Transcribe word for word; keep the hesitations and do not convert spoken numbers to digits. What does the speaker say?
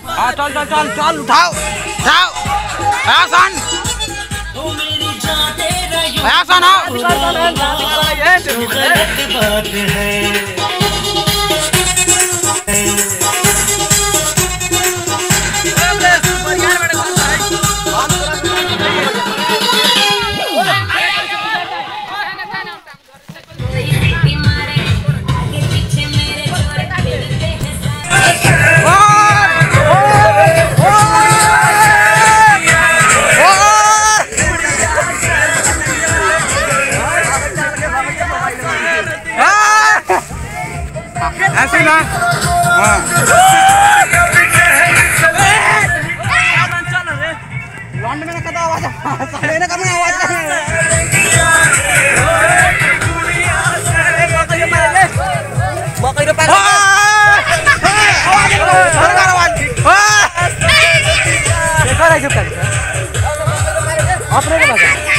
हाँ चल चल चल चल उठाओ उठाओ आसान आसान आओ ऐसे ना हाँ लॉन्ड में ना कदा आवाज साले ना कम आवाज मकई रे पागल आवाज देखो रे चुप कर अपने को बता